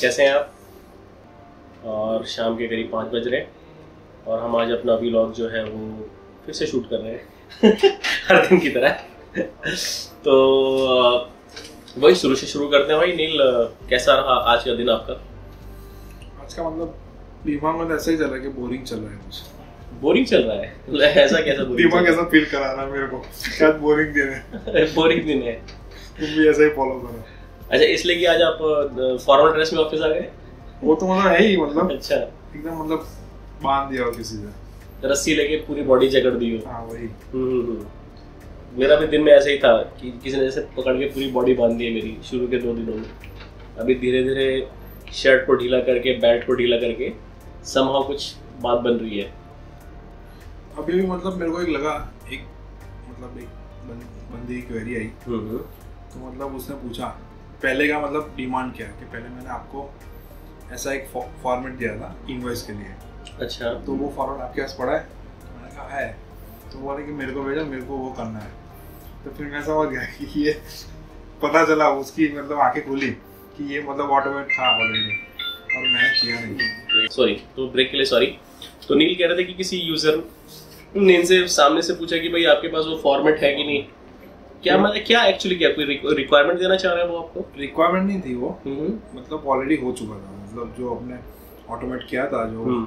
कैसे हैं आप? और शाम के करीब 5 बज रहे हैं और हम आज अपना व्लॉग जो है वो फिर से शूट कर रहे हैं हर दिन की तरह। तो वही शुरू से शुरू करते हैं। भाई नील, कैसा रहा आज का दिन आपका? आज का मतलब दिमाग में ऐसा ही चल रहा है कि बोरिंग चल रहा है कुछ। बोरिंग चल रहा है? ऐसा कैसा बोरिंग? दिमाग ऐसा फील करा रहा है मेरे को शायद बोरिंग दिन है। बोरिंग दिन है। तुम भी ऐसा ही फॉलो करो। अच्छा, इसलिए कि आज आप फॉर्मल ड्रेस में ऑफिस आ गए? वो तो मतलब है ही, मतलब अच्छा, एकदम मतलब बांध दिया हो किसी से, रस्सी लेके पूरी बॉडी जकड़ दी हो। हाँ वही। मेरा भी दिन में ऐसा ही था कि किसी ने जैसे पकड़ के पूरी बॉडी बांध दी है मेरी शुरू के 2 दिनों में। अभी धीरे धीरे शर्ट को ढीला करके, बेल्ट को ढीला करके समहाउ कुछ बात बन रही है। अभी भी मतलब मेरे को एक लगा, एक बंदी की क्वेरी आई, तो मतलब उसने पूछा पहले का मतलब डिमांड क्या है, कि पहले मैंने आपको ऐसा एक फॉर्मेट दिया था इनवॉइस के लिए। अच्छा, तो वो फॉर्मेट आपके पास पड़ा है? तो मैंने कहा है। तो वो बोले कि मेरे को भेजा, मेरे को वो करना है। तो फिर मैं समझ गया कि ये पता चला, उसकी मतलब आंखें खुली कि ये मतलब ऑटोमेट था ऑलरेडी और मैंने किया नहीं। सॉरी, तो ब्रेक के लिए सॉरी। तो नील कह रहे थे कि किसी यूजर ने इनसे सामने से पूछा कि भाई आपके पास वो फॉर्मेट है कि नहीं। क्या मतलब क्या एक्चुअली क्या कोई रिक्वायरमेंट देना चाह रहा है वो आपको? रिक्वायरमेंट नहीं थी वो, मतलब ऑलरेडी हो चुका था, मतलब जो आपने ऑटोमेट किया था,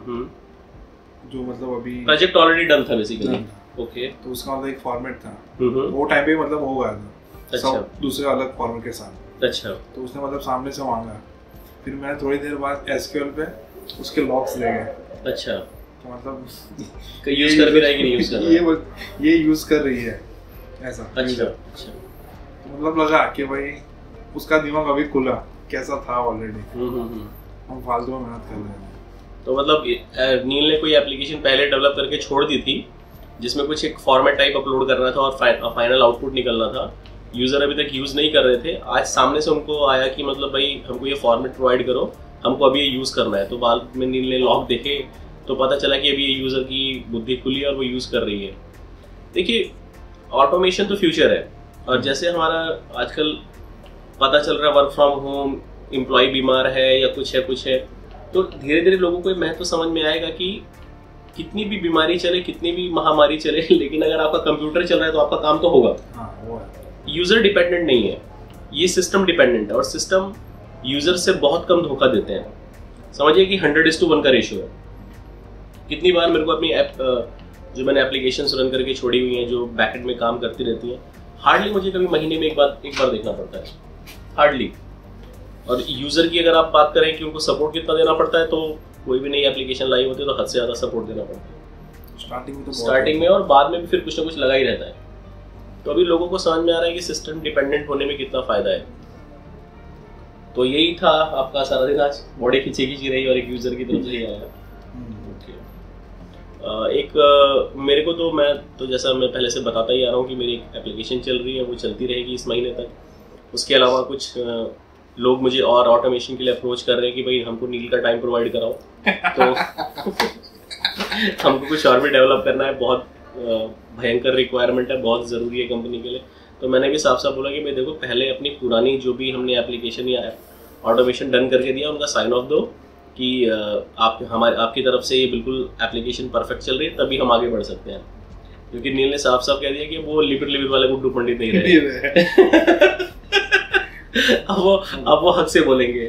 जो मतलब अभी प्रोजेक्ट ऑलरेडी डन था बेसिकली। ओके, तो उसका मतलब एक फॉर्मेट था, वो टाइम पे मतलब हो गया था। अच्छा, सब दूसरे अलग फॉर्मेट के साथ। अच्छा, तो उसने मतलब सामने से मांगा, फिर मैंने थोड़ी देर बाद एसक्यूएल पे उसके लॉग्स ले गए। अच्छा, तो मतलब यूज कर भी रहा है कि नहीं यूज कर रहा है? ये यूज कर रही है ऐसा। अच्छा, अच्छा, तो मतलब लगा कि भाई उसका दिमाग अभी खुला, कैसा था ऑलरेडी, हम फालतू में मेहनत कर रहे हैं। तो मतलब नील ने कोई एप्लीकेशन पहले डेवलप करके छोड़ दी थी जिसमें कुछ एक फॉर्मेट टाइप अपलोड करना था और फाइनल आउटपुट निकलना था। यूजर अभी तक यूज नहीं कर रहे थे। आज सामने से उनको आया कि मतलब भाई हमको ये फॉर्मेट प्रोवाइड करो, हमको अभी ये यूज करना है। तो बाद में नील ने लॉग देखे तो पता चला कि अभी ये यूजर की बुद्धि खुली है और वो यूज कर रही है। देखिए, ऑटोमेशन तो फ्यूचर है और जैसे हमारा आजकल पता चल रहा है वर्क फ्रॉम होम, एम्प्लॉय बीमार है या कुछ है, तो धीरे धीरे लोगों को महत्व समझ में आएगा कि कितनी भी बीमारी चले, कितनी भी महामारी चले, लेकिन अगर आपका कंप्यूटर चल रहा है तो आपका काम तो होगा। यूजर डिपेंडेंट नहीं है, ये सिस्टम डिपेंडेंट है और सिस्टम यूजर से बहुत कम धोखा देते हैं। समझिए कि 100:1 का रेशियो है। कितनी बार मेरे को अपनी ऐप जो मैंने एप्लीकेशंस रन करके छोड़ी हुई हैं, जो बैकएंड में काम करती रहती हैं, हार्डली मुझे कभी महीने में एक बार देखना पड़ता है, हार्डली। और यूजर की अगर आप बात करें कि उनको सपोर्ट कितना देना पड़ता है, तो कोई भी नई एप्लीकेशन लाई होती है तो हद से ज़्यादा सपोर्ट देना पड़ता है स्टार्टिंग में और बाद में भी फिर कुछ ना कुछ लगा ही रहता है। तो अभी लोगों को समझ में आ रहा है कि सिस्टम डिपेंडेंट होने में कितना फायदा है। तो यही था आपका सारा दिन आज, बॉडी खींची रही और एक यूजर की तरफ से ही आया। एक मेरे को तो मैं तो जैसा मैं पहले से बताता ही आ रहा हूँ कि मेरी एक एप्लीकेशन चल रही है, वो चलती रहेगी इस महीने तक। उसके अलावा कुछ लोग मुझे और ऑटोमेशन के लिए अप्रोच कर रहे हैं कि भाई हमको नील का टाइम प्रोवाइड कराओ। तो हमको कुछ और भी डेवलप करना है, बहुत भयंकर रिक्वायरमेंट है, बहुत ज़रूरी है कंपनी के लिए। तो मैंने भी साफ साफ बोला कि भाई देखो, पहले अपनी पुरानी जो भी हमने एप्लीकेशन या ऑटोमेशन डन करके दिया उनका साइन ऑफ दो कि आपकी तरफ से ये बिल्कुल एप्लीकेशन परफेक्ट चल रही है, तभी हम आगे बढ़ सकते हैं। क्योंकि नील ने साफ साफ कह दिया कि वो लिपिर वाले गुड्डू पंडित नहीं रहे। अब वो हक से बोलेंगे।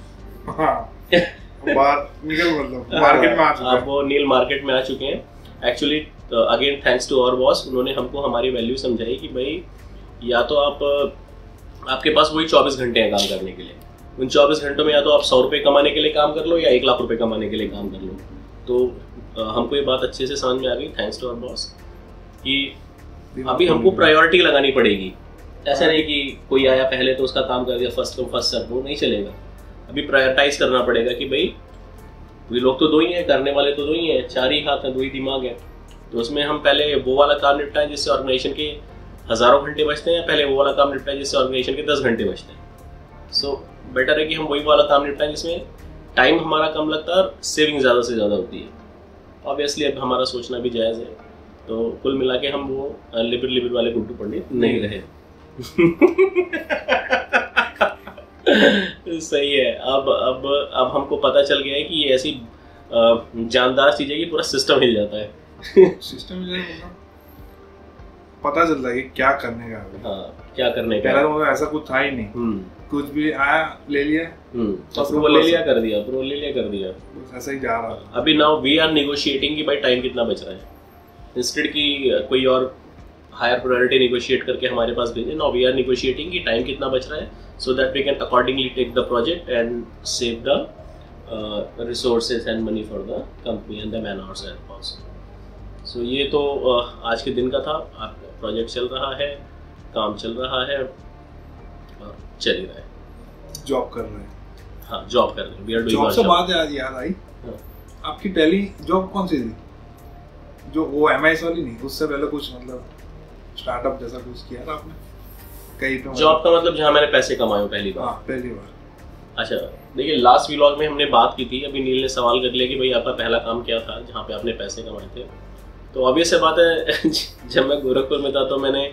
अब वो नील मार्केट में आ चुके हैं। Actually again thanks to our boss, उन्होंने हमको हमारी वैल्यू समझाई कि भाई या तो आपके पास वही 24 घंटे हैं काम करने के लिए, उन 24 घंटों में या तो आप 100 रुपये कमाने के लिए काम कर लो या 1 लाख रुपए कमाने के लिए काम कर लो। तो हमको ये बात अच्छे से समझ में आ गई, थैंक्स टू आवर बॉस, कि अभी हमको प्रायोरिटी लगानी पड़ेगी। ऐसा नहीं कि कोई आया पहले तो उसका काम कर दिया, फर्स्ट कम फर्स्ट सर्व, वो नहीं चलेगा। अभी प्रायोरिटाइज करना पड़ेगा कि भाई वे लोग तो 2 ही हैं, करने वाले तो 2 ही हैं, 4 ही हाथ हैं, 2 ही दिमाग है। तो उसमें हम पहले वो वाला काम निपटाएं जिससे ऑर्गेनाइजेशन के हज़ारों घंटे बचते हैं, पहले वो वाला काम निपटाएं जिससे ऑर्गेनाइजेशन के 10 घंटे बचते हैं। सो बेटर है कि हम वही वाला काम निपटाएं जिसमें टाइम हमारा कम लगता है और सेविंग ज़्यादा से ज़्यादा होती है। ऑब्वियसली अब हमारा सोचना भी जायज़ है। तो कुल मिला के हम वो लिबिर वाले गुड्डू पंडित नहीं रहे। सही है। अब हमको पता चल गया है कि ये ऐसी जानदार चीज है कि पूरा सिस्टम हिल जाता है। सिस्टम हिल जाता है, पता चलता है कि क्या करने का है। हाँ, क्या करने का। पहले तो ऐसा कुछ था ही नहीं, कुछ भी आया ले लिया, अप्रूवल ले लिया कर दिया, अप्रूवल ले लिया कर दिया, ऐसा ही जा रहा है। अभी नाउ वी आर नेगोशिएटिंग कि भाई टाइम कितना बच रहा है, इंस्टेड की कोई और हायर प्रायोरिटी नेगोशिएट करके हमारे पास भेजे। नाउ वी आर नेगोशिएटिंग कि टाइम कितना बच रहा है, so that we can accordingly take the project and save the resources and money for the company and the man hours as possible. So ये तो आज के दिन का था। प्रोजेक्ट चल रहा है, काम चल रहा है और चल ही रहा है। जॉब कर रहे हैं। हाँ, जॉब कर रहे हैं। वी आर डूइंग जॉब से बात याद आई, आपकी पहली जॉब कौन सी थी? जो वो एमआईएस वाली नहीं, उससे पहले कुछ मतलब स्टार्टअप जैसा कुछ किया था आपने कहीं पे? जॉब का मतलब जहाँ मैंने पैसे कमाए पहली बार? हाँ, पहली बार। अच्छा, देखिए लास्ट व्लॉग में हमने बात की थी, अभी नील ने सवाल कर लिया कि भाई आपका पहला काम क्या था जहाँ पे आपने पैसे कमाए थे। तो ऑब्वियस से बात है, जब मैं गोरखपुर में था तो मैंने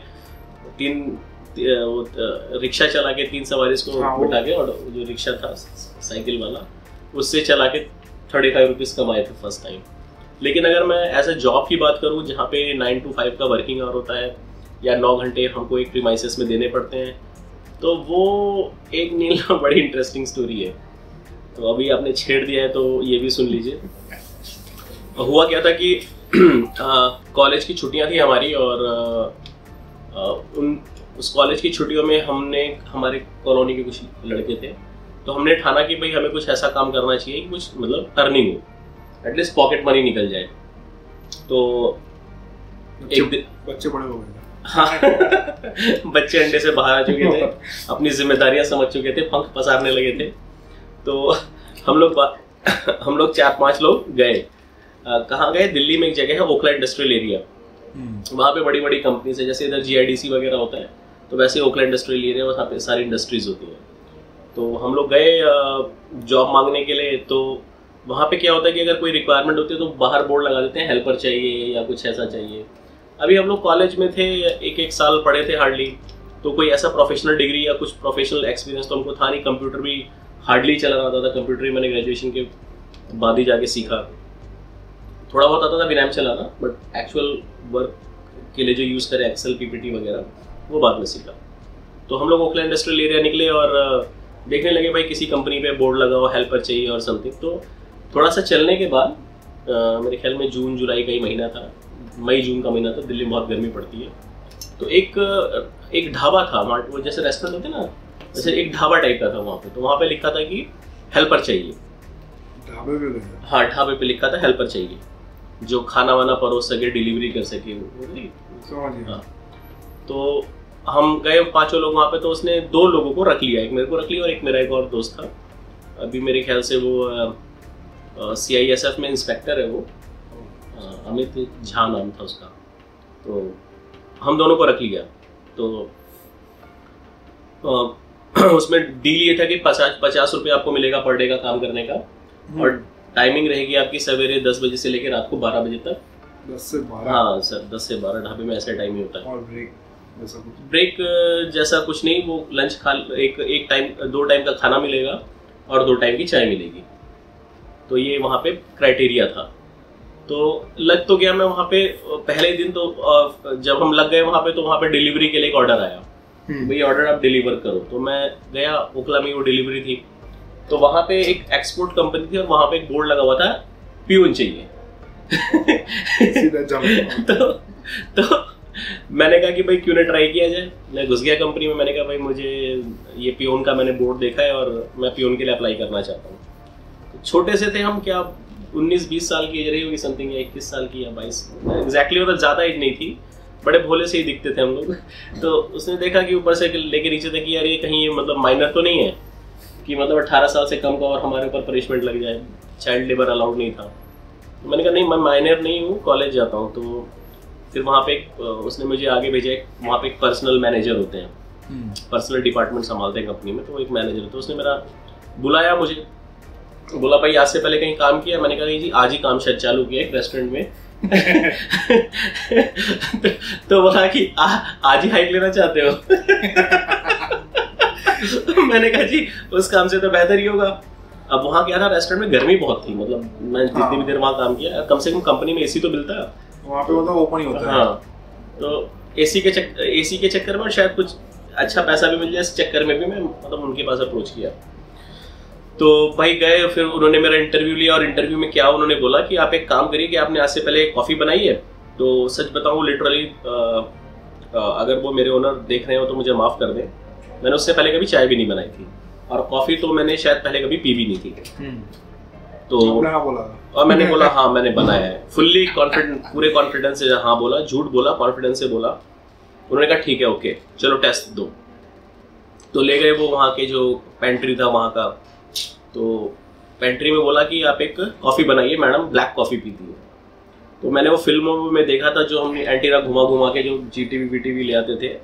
रिक्शा चला के 3 सवारी को उठा के, और जो रिक्शा था साइकिल वाला, उससे चला के 35 रुपीज़ कमाए थे फर्स्ट टाइम। लेकिन अगर मैं ऐसे जॉब की बात करूँ जहाँ पे 9 to 5 का वर्किंग आवर होता है या 9 घंटे हमको एक प्रीमाइसेस में देने पड़ते हैं, तो वो एक नील बड़ी इंटरेस्टिंग स्टोरी है। तो अभी आपने छेड़ दिया है तो ये भी सुन लीजिए। हुआ क्या था कि कॉलेज की छुट्टियां थी हमारी, और उस कॉलेज की छुट्टियों में हमने, हमारे कॉलोनी के कुछ लड़के थे, तो हमने ठाना कि भाई हमें कुछ ऐसा काम करना चाहिए कि कुछ मतलब अर्निंग हो, एटलीस्ट पॉकेट मनी निकल जाए। तो एक दिन बच्चे बड़े हो गए। हाँ, बच्चे अंडे से बाहर आ चुके थे, अपनी जिम्मेदारियां समझ चुके थे, पंख पसारने लगे थे। तो हम लोग 4-5 लोग गए। कहाँ गए? दिल्ली में एक जगह है ओखला इंडस्ट्रियल एरिया, वहाँ पे बड़ी बड़ी कंपनीज है, जैसे इधर GIDC वगैरह होता है, तो वैसे ओखला इंडस्ट्रियल एरिया, वहाँ पे सारी इंडस्ट्रीज होती हैं। तो हम लोग गए जॉब मांगने के लिए। तो वहाँ पे क्या होता है कि अगर कोई रिक्वायरमेंट होती है तो बाहर बोर्ड लगा देते हैं, हेल्पर चाहिए या कुछ ऐसा चाहिए। अभी हम लोग कॉलेज में थे, एक साल पढ़े थे हार्डली, तो कोई ऐसा प्रोफेशनल डिग्री या कुछ प्रोफेशनल एक्सपीरियंस तो हमको था नहीं। कंप्यूटर भी हार्डली चला आता था, कंप्यूटर ही मैंने ग्रेजुएशन के बाद ही जाके सीखा। थोड़ा बहुत आता था विनैम चलाना, बट एक्चुअल वर्क के लिए जो यूज़ करें एक्सेल, PPT वगैरह, वो बाद में सीखा। तो हम लोग ओखला इंडस्ट्रियल एरिया निकले और देखने लगे भाई किसी कंपनी पे बोर्ड लगा हो, हेल्पर चाहिए और समथिंग। तो थोड़ा सा चलने के बाद मेरे ख्याल में जून जुलाई का ही महीना था, मई जून का महीना था, दिल्ली में बहुत गर्मी पड़ती है। तो एक ढाबा था, वो जैसे रेस्टोरेंट होते ना, जैसे एक ढाबा टाइप का था वहाँ पे। तो वहाँ पे लिखा था कि हेल्पर चाहिए। ढाबे पे? हाँ, ढाबे पे लिखा था हेल्पर चाहिए, जो खाना वाना परोस सके, डिलीवरी कर सके वो। हाँ, तो हम गए 5 लोग वहाँ पे। तो उसने 2 लोगों को रख लिया, एक मेरे को रख लिया और एक मेरा एक और दोस्त था। अभी मेरे ख्याल से वो CISF में इंस्पेक्टर है, वो अमित झा नाम था उसका। तो हम दोनों को रख लिया। तो उसमें डील ये था कि 50 रुपये आपको मिलेगा पर डे का काम करने का, और टाइमिंग रहेगी आपकी सवेरे 10 बजे से लेकर रात को 12 बजे तक। 10 से 12? हाँ सर, 10 से 12 ढाबे में ऐसा टाइम ही होता है। और ब्रेक जैसा कुछ नहीं, वो लंच खा, एक टाइम 2 टाइम का खाना मिलेगा और 2 टाइम की चाय मिलेगी। तो ये वहाँ पे क्राइटेरिया था। तो लग तो गया मैं वहाँ पे। पहले दिन तो जब हम लग गए वहाँ पे, तो वहाँ पे डिलीवरी के लिए एक ऑर्डर आया, भाई ऑर्डर आप डिलीवर करो। तो मैं गया, ओखला में वो डिलीवरी थी। तो वहाँ पे एक एक्सपोर्ट कंपनी थी और वहाँ पे एक बोर्ड लगा हुआ था, पियून चाहिए। तो मैंने कहा कि भाई क्यों ना ट्राई किया जाए। मैं घुस गया कंपनी में, मैंने कहा भाई मुझे ये पियून का मैंने बोर्ड देखा है और मैं पियून के लिए अप्लाई करना चाहता हूँ। तो छोटे से थे हम, क्या 19-20 साल की एज रही होगी समथिंग, या 21 साल की या 22 एग्जैक्टली, मतलब ज़्यादा एज नहीं थी, बड़े भोले से ही दिखते थे हम लोग। तो उसने देखा कि ऊपर से लेके नीचे तक कि यार ये कहीं मतलब माइनर तो नहीं है कि मतलब 18 साल से कम का और हमारे ऊपर पनिशमेंट लग जाए। चाइल्ड लेबर अलाउड नहीं था। तो मैंने कहा नहीं, मैं माइनर नहीं हूँ, कॉलेज जाता हूँ। तो फिर वहाँ पे उसने मुझे आगे भेजा। वहाँ पे एक पर्सनल मैनेजर होते हैं, पर्सनल डिपार्टमेंट संभालते हैं कंपनी में, तो एक मैनेजर। तो उसने मेरा बुलाया, मुझे बोला भाई आज से पहले कहीं काम किया? मैंने कहा जी आज ही काम शायद चालू किया एक रेस्टोरेंट में। तो बोला कि आज ही हाइक लेना चाहते हो? मैंने कहा जी उस काम से तो बेहतर ही होगा। अब वहाँ क्या था, रेस्टोरेंट में गर्मी बहुत थी, मतलब मैं जितनी भी देर वहाँ काम किया, कम से कम कंपनी में एसी तो मिलता है वहाँ पे, मतलब ओपन ही होता है। हाँ, तो एसी के चक्कर में शायद कुछ अच्छा पैसा भी मिल जाए, इस चक्कर में भी मैं मतलब उनके पास अप्रोच किया। तो भाई गए, फिर उन्होंने मेरा इंटरव्यू लिया, और इंटरव्यू में क्या उन्होंने बोला कि आप एक काम करिए कि आपने आज से पहले कॉफ़ी बनाई है। तो सच बताऊँ लिटरली, अगर वो मेरे ओनर देख रहे हो तो मुझे माफ़ कर दें, मैंने उससे पहले कभी चाय भी नहीं बनाई थी, और कॉफ़ी तो मैंने शायद पहले कभी पी भी नहीं थी। तो बोला, और मैंने बोला हाँ मैंने बनाया है, फुल्ली कॉन्फिडेंट, पूरे कॉन्फिडेंस से हाँ बोला, झूठ बोला, कॉन्फिडेंस से बोला। उन्होंने कहा ठीक है ओके चलो टेस्ट दो। तो ले गए वो वहाँ के जो पेंट्री था वहाँ का, तो पेंट्री में बोला कि आप एक कॉफ़ी बनाइए मैडम, ब्लैक कॉफ़ी पीती है। तो मैंने वो फिल्मों में देखा था जो हमने एंटीना घुमा घुमा के जो जीटीवी वीटीवी ले आते थे,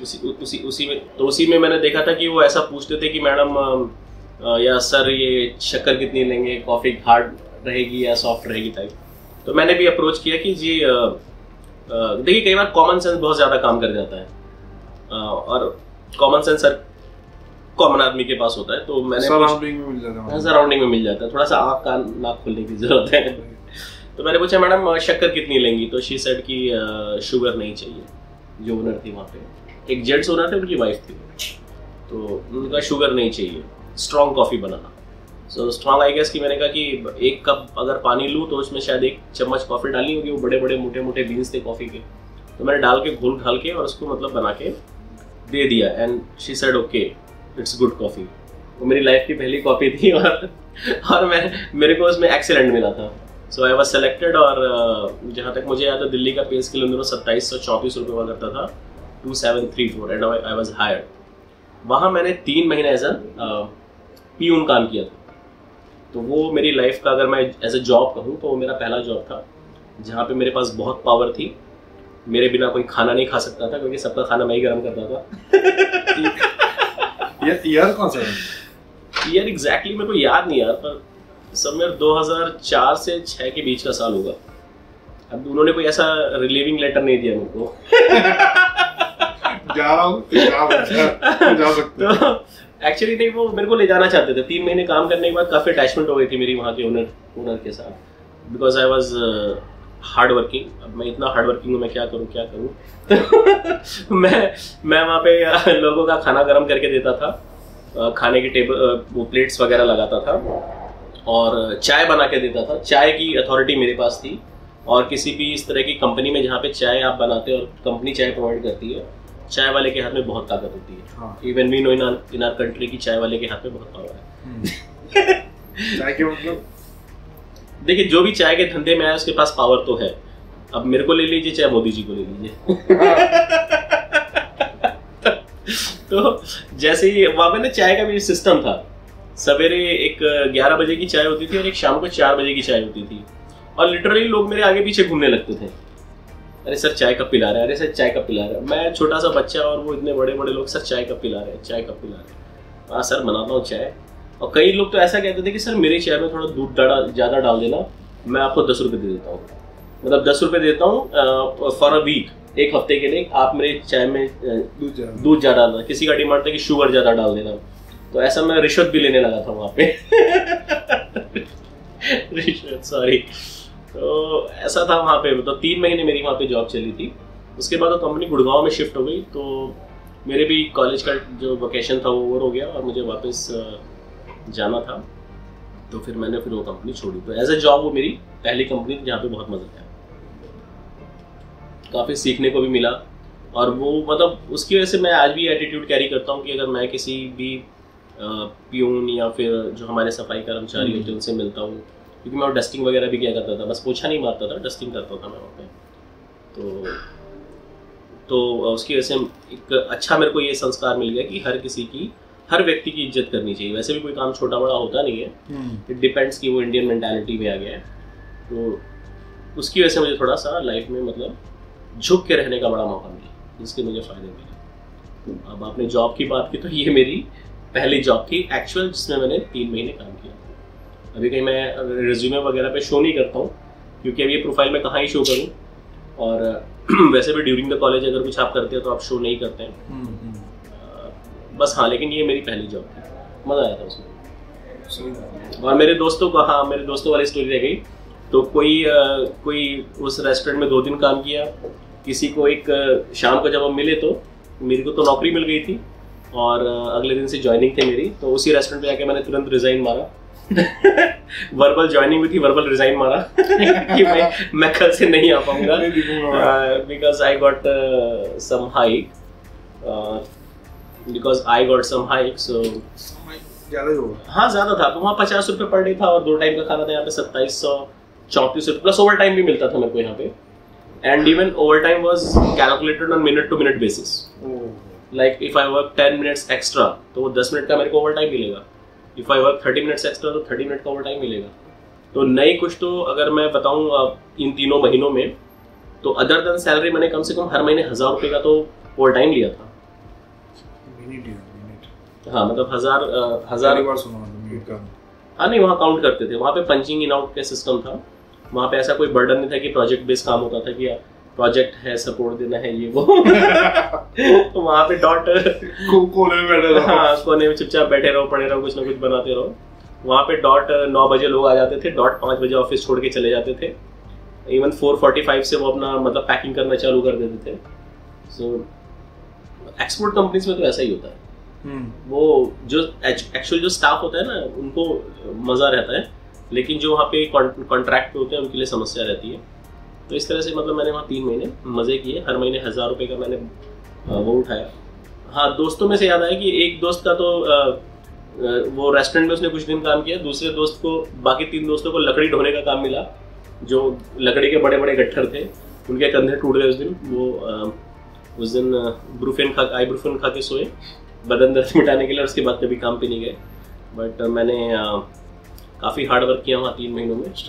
उसी में मैंने देखा था कि वो ऐसा पूछते थे कि मैडम या सर ये शक्कर कितनी लेंगे, कॉफ़ी हार्ड रहेगी या सॉफ्ट रहेगी टाइप। तो मैंने भी अप्रोच किया कि जी देखिए कई बार कॉमन सेंस बहुत ज़्यादा काम कर जाता है, और कॉमन सेंस सर कॉमन आदमी के पास होता है। तो मैंने सराउंडिंग में मिल जाता है, थोड़ा सा आँख कान नाक खोलने की जरूरत है। तो मैंने पूछा मैडम शक्कर कितनी लेंगी, तो शी सेड कि शुगर नहीं चाहिए। जो ओनर थी वहाँ पे, एक जेंट्स ओनर थे, उनकी वाइफ थी, तो उनका शुगर नहीं चाहिए, स्ट्रॉन्ग कॉफ़ी बनाना। सो स्ट्रॉन्ग आई गेस कि मैंने कहा कि एक कप अगर पानी लूँ तो उसमें शायद 1 चम्मच कॉफ़ी डालनी होगी। वो बड़े बड़े मोटे मोटे बीन्स थे कॉफ़ी के, तो मैंने डाल के घोल घाल के और उसको मतलब बना के दे दिया, and she said okay it's good coffee. वो मेरी लाइफ की पहली कॉफ़ी थी, और मेरे को उसमें एक्सीलेंट मिला था। सो आई वॉज सेलेक्टेड, और जहाँ तक मुझे याद है दिल्ली का पे स्केल उन दिनों 2734 रुपये हुआ करता था, 2734, एंड आई वॉज हायर्ड। वहाँ मैंने 3 महीने एज अ पीयून काम किया था। तो वो मेरी लाइफ का, अगर मैं एज अ जॉब कहूँ तो वो मेरा पहला जॉब था, जहाँ पे मेरे पास बहुत पावर थी। मेरे बिना कोई खाना नहीं खा सकता था, क्योंकि सबका खाना मैं ही गर्म करता था। ईयर कौन सा? ईयर एग्जैक्टली मेरे को याद नहीं यार, पर समवेयर 2004 से 6 के बीच का साल होगा। अब उन्होंने कोई ऐसा रिलीविंग लेटर नहीं दिया मेरे को। जा सकते हो। एक्चुअली नहीं, वो मेरे को ले जाना चाहते थे। 3 महीने काम करने के बाद काफ़ी अटैचमेंट हो गई थी मेरी वहाँ के ओनर के साथ, because I was hard working. अब मैं इतना हार्ड वर्किंग हूँ, मैं क्या करूँ मैं वहाँ पे लोगों का खाना गर्म करके देता था, खाने की टेबल वो प्लेट्स वगैरह लगाता था, और चाय बना के देता था। चाय की अथॉरिटी मेरे पास थी, और किसी भी इस तरह की कंपनी में जहाँ पे चाय आप बनाते हो और कंपनी चाय प्रोवाइड करती है, चाय वाले के हाथ में बहुत ताकत होती है। Even we know in our country की चाय वाले के हाथ में बहुत पावर है। चाय के मतलब देखिए जो भी चाय के धंधे में आया उसके पास पावर तो है। अब मेरे को ले लीजिए चाहे मोदी जी को ले लीजिए। तो जैसे ही वहां पे ना चाय का भी सिस्टम था, सवेरे एक 11 बजे की चाय होती थी और एक शाम को 4 बजे की चाय होती थी, और लिटरली लोग मेरे आगे पीछे घूमने लगते थे। अरे सर चाय कब पिला रहे हैं, अरे सर चाय कब पिला रहे हैं। मैं छोटा सा बच्चा और वो इतने बड़े बड़े लोग, सर चाय कब पिला रहे हैं, चाय कब पिला रहे हैं। हाँ सर बनाता हूँ चाय। और कई लोग तो ऐसा कहते थे कि सर मेरी चाय में थोड़ा दूध ज़्यादा डाल देना, मैं आपको 10 रुपये दे देता हूँ, मतलब 10 रुपये देता हूँ फॉर अ वीक, एक हफ्ते के लिए आप मेरे चाय में दूध ज़्यादा डालना। किसी का डिमांड था कि शुगर ज़्यादा डाल देना, तो ऐसा मैं रिश्वत भी लेने लगा था वहाँ पे। रिश्वत, सॉरी। तो ऐसा था वहाँ पे। तो 3 महीने मेरी वहाँ पे जॉब चली थी। उसके बाद तो कंपनी गुड़गांव में शिफ्ट हो गई, तो मेरे भी कॉलेज का जो वेकेशन था वो ओवर हो गया और मुझे वापस जाना था। तो फिर मैंने वो कंपनी छोड़ी। तो एज ए जॉब वो मेरी पहली कंपनी थी जहाँ पे बहुत मजा आया, काफ़ी सीखने को भी मिला। और वो मतलब उसकी वजह से मैं आज भी एटीट्यूड कैरी करता हूँ कि अगर मैं किसी भी पियून या फिर जो हमारे सफाई कर्मचारी होते हैं उनसे मिलता हूँ, क्योंकि मैं डस्टिंग वगैरह भी किया करता था, बस पोछा नहीं मारता था, डस्टिंग करता था मैं वहाँ पे। तो उसकी वजह से एक अच्छा मेरे को ये संस्कार मिल गया कि हर व्यक्ति की इज्जत करनी चाहिए। वैसे भी कोई काम छोटा बड़ा होता नहीं है, इट डिपेंड्स कि वो इंडियन मेंटालिटी में आ गया है। तो उसकी वजह से मुझे थोड़ा सा लाइफ में मतलब झुक के रहने का बड़ा मौका मिला, जिसके मुझे फ़ायदे मिले। अब आपने जॉब की बात की, तो ये मेरी पहली जॉब थी एक्चुअल, जिसमें मैंने 3 महीने काम किया। अभी कहीं मैं रिज्यूमे वगैरह पे शो नहीं करता हूँ, क्योंकि अब ये प्रोफाइल में कहाँ ही शो करूँ, और वैसे भी ड्यूरिंग द कॉलेज अगर कुछ आप करते हो तो आप शो नहीं करते हैं। बस हाँ, लेकिन ये मेरी पहली जॉब थी, मज़ा आया था उसमें। और मेरे दोस्तों को, हाँ मेरे दोस्तों वाली स्टोरी रह गई। तो कोई उस रेस्टोरेंट में 2 दिन काम किया, किसी को एक शाम को जब हम मिले तो मेरे को तो नौकरी मिल गई थी और अगले दिन से ज्वाइनिंग थी मेरी। तो उसी रेस्टोरेंट पे आके मैंने तुरंत रिजाइन मारा वर्बल ज्वाइनिंग हुई थी, वर्बल रिजाइन मारा कि मैं कल से नहीं आ पाऊंगा because I got some hike, so ज़्यादा ही होगा। हाँ ज़्यादा था। तो वहाँ 50 रुपये पर डे था और 2 टाइम का खाना था। यहाँ पे 2734 रुपये प्लस ओवर टाइम भी मिलता था मेरे को यहाँ पे। And even over time was calculated on minute to minute basis. Like if I work 10 minutes extra तो वो 10 मिनट का मेरे को ओवर टाइम मिलेगा। If I work 30 minutes extra तो 30 मिनट का ओवर टाइम मिलेगा। तो नई कुछ तो अगर मैं बताऊँ इन 3 महीनों में, तो अदर देन सैलरी मैंने कम से कम हर महीने 1000 रुपये का तो ओवर टाइम लिया था। हाँ मतलब 1000 हाँ नहीं, वहाँ काउंट करते थे। वहाँ पे पंचिंग इन आउट का सिस्टम था। वहाँ पे ऐसा कोई बर्डन नहीं था कि प्रोजेक्ट बेस्ड काम होता था कि प्रोजेक्ट है, सपोर्ट देना है, ये वो तो वहाँ पे डॉट कोने में बैठे रहो। हाँ, कोने में चुपचाप बैठे रहो, पढ़े रहो, कुछ ना कुछ बनाते रहो। वहाँ पे डॉट 9 बजे लोग आ जाते थे, डॉट 5 बजे ऑफिस छोड़ के चले जाते थे। इवन 4:45 से वो अपना मतलब पैकिंग करना चालू कर देते थे। सो एक्सपोर्ट कंपनीज में तो ऐसा ही होता है। वो जो एक्चुअल जो स्टाफ होता है ना, उनको मज़ा रहता है, लेकिन जो वहाँ पे कॉन्ट्रैक्ट पे होते हैं उनके लिए समस्या रहती है। तो इस तरह से मतलब मैंने वहाँ 3 महीने मज़े किए। हर महीने 1000 रुपये का मैंने वो उठाया। हाँ, दोस्तों में से याद आया कि एक दोस्त का तो वो रेस्टोरेंट में उसने कुछ दिन काम किया। दूसरे दोस्त को, बाकी 3 दोस्तों को लकड़ी ढोने का काम मिला। जो लकड़ी के बड़े बड़े गट्ठर थे, उनके कंधे टूट गए उस दिन। वो उस दिन आइब्रूफेन खा के सोए बदन दर्द मिटाने के लिए। उसके बाद कभी काम पे नहीं गए। बट मैंने काफ़ी हार्ड वर्क किया वहाँ 3 महीनों में।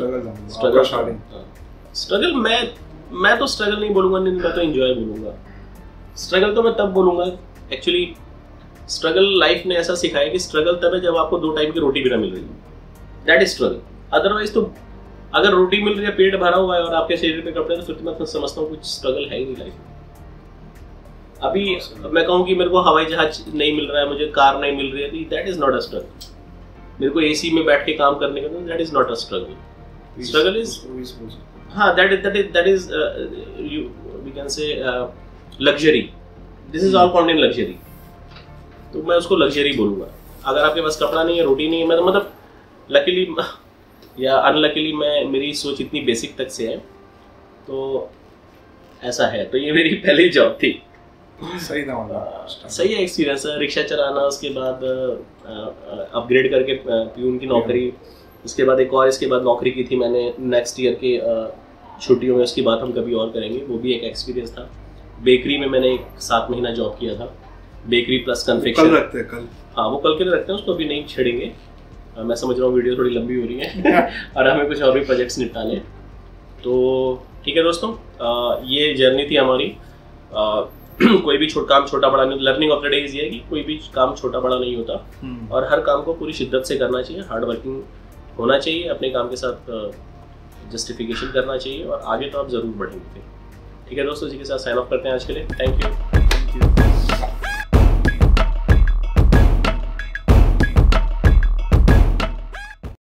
स्ट्रगल मैं तो स्ट्रगल नहीं बोलूँगा, नहीं, मैं तो एंजॉय बोलूँगा। स्ट्रगल तो मैं तब बोलूँगा, एक्चुअली स्ट्रगल लाइफ ने ऐसा सिखाया कि स्ट्रगल तब है जब आपको 2 टाइम की रोटी भी ना मिल रही है। That is struggle. अदरवाइज तो अगर रोटी मिल रही है, पेट भरा हुआ है और आपके शरीर पे कपड़े, तो फिर तो मैं समझता हूँ कुछ स्ट्रगल है ही नहीं लाइफ में। अभी मैं कहूँ कि मेरे को हवाई जहाज नहीं मिल रहा है, मुझे कार नहीं मिल रही है, that is not a struggle. मेरे को एसी में बैठ के काम करने का, that is not a struggle. Struggle is हाँ, that is we can say luxury. This is all found in luxury. तो मैं उसको लग्जरी बोलूँगा। अगर आपके पास कपड़ा नहीं है, रोटी नहीं है, मैं मतलब लकीली या अनलकीली मेरी सोच इतनी बेसिक तक से है, तो ऐसा है। तो ये मेरी पहली जॉब थी। सही था, मतलब सही है एक्सपीरियंस। रिक्शा चलाना, उसके बाद अपग्रेड करके प्यून की नौकरी, उसके बाद एक और इसके बाद नौकरी की थी मैंने नेक्स्ट ईयर के छुट्टियों में। उसकी बात हम कभी और करेंगे, वो भी एक एक्सपीरियंस था। बेकरी में मैंने एक 7 महीना जॉब किया था, बेकरी प्लस कन्फेक्शन। कल रखते हैं कल। हाँ, वो कल के लिए रखते हैं, उसको अभी नहीं छेड़ेंगे। मैं समझ रहा हूँ वीडियो थोड़ी लंबी हो रही है और हमें कुछ और भी प्रोजेक्ट्स निपटाने। तो ठीक है दोस्तों, ये जर्नी थी हमारी। कोई भी काम छोटा बड़ा नहीं। Learning of the day is ये है कि कोई भी काम छोटा बड़ा नहीं होता और हर काम को पूरी शिद्दत से करना चाहिए, हार्ड वर्किंग होना चाहिए, अपने काम के साथ जस्टिफिकेशन करना चाहिए और आगे तो आप ज़रूर बढ़ेंगे। ठीक है दोस्तों, इसी के साथ साइन ऑफ करते हैं आज के लिए। Thank you.